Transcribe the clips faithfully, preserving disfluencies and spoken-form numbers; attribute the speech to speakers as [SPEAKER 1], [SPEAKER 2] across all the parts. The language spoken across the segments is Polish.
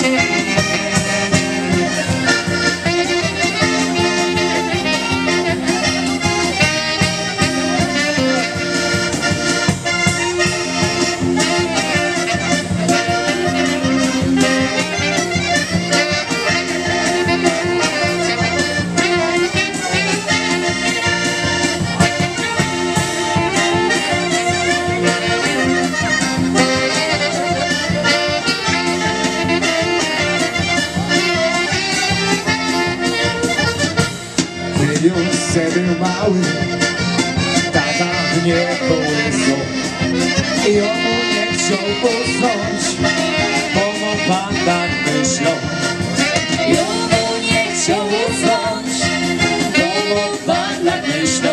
[SPEAKER 1] Już sobie mały, tata mnie kołysał i on nie chciał usnąć, bo mu pan tak myślał. I on nie chciał usnąć, bo mu pan tak myślał.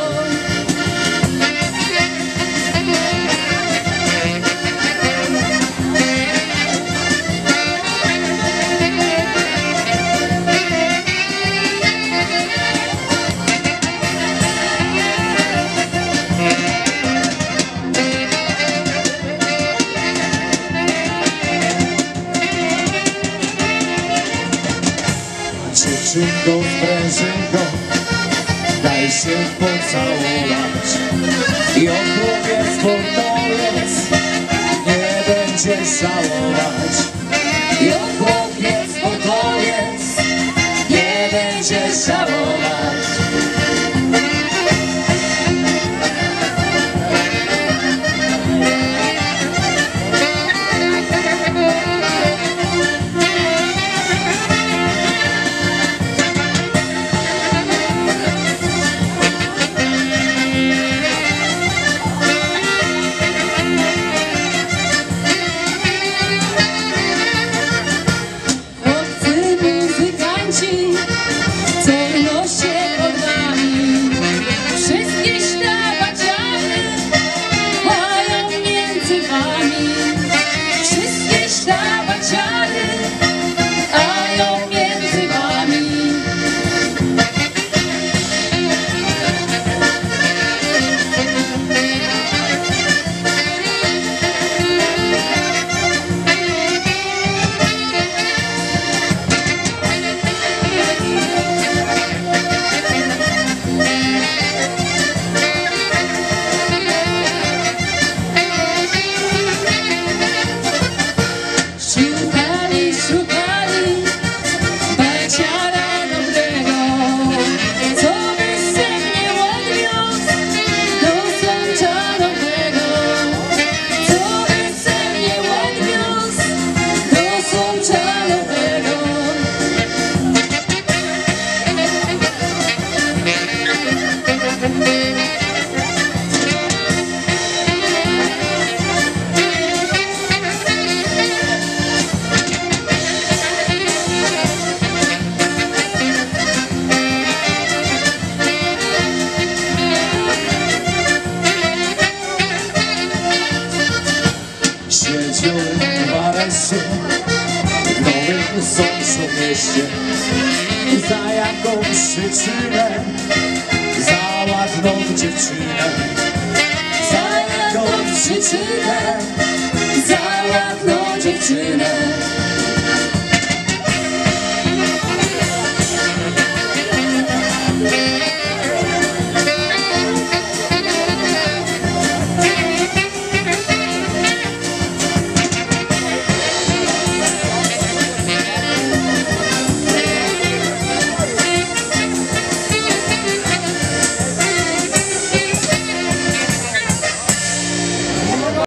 [SPEAKER 1] Dziewczynko, sprężynko, daj się pocałować i opowiedz, powiedz, nie będziesz żałować. I opowiedz, powiedz, nie będziesz żałować. W nowym sącznym mieście za jaką przyczynę, za ładną dziewczynę, za jaką przyczynę, za ładną dziewczynę.